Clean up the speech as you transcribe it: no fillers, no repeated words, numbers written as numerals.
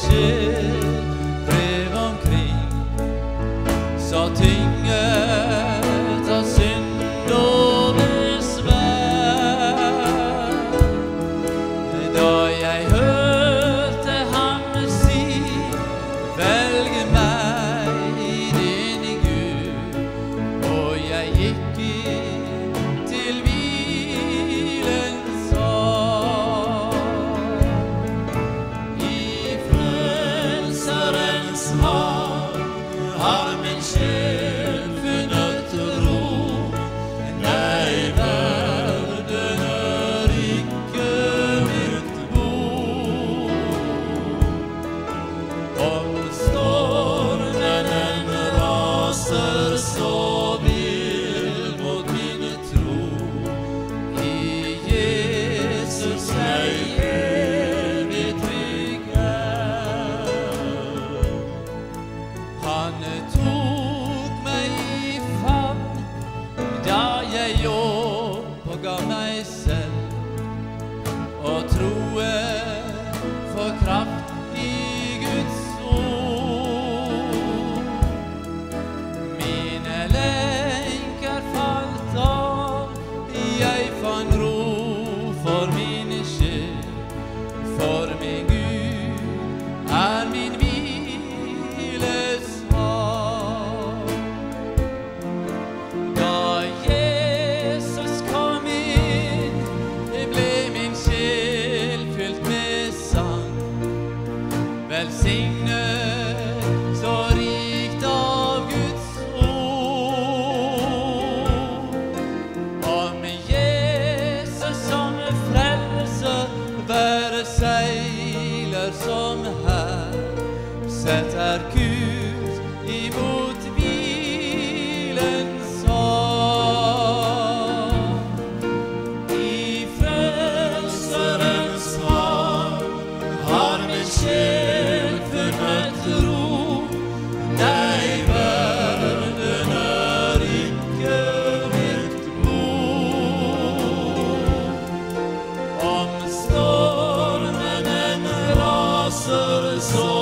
skjer drev omkring, så tynget av synd og besvær. Da jeg hørte ham si, velge meg din Gud, og jeg gikk inn til hvilens sal. I Frelserens havn har min sjel funnet ro. Nei, verden ikke mitt bo. Om stormen raser så vill mot min tro, i Jesus jeg evig trygg er. Han tok meg i favn da jeg oppga meg selv, og troen for kraft i Guds ord. Mine lenker falt av, jeg fant ro for min sjel, for min Gud er min hviles hav. Da Jesus kom inn, ble min sjel fylt med sang, velsignet så rikt av Guds ord. Om Jesus som frelser, være seiler som her, setter kurs imot hvilens hav. I Frelserens havn har min sjel funnet ro. Nei, verden ikke mitt bo. Om stormen raser så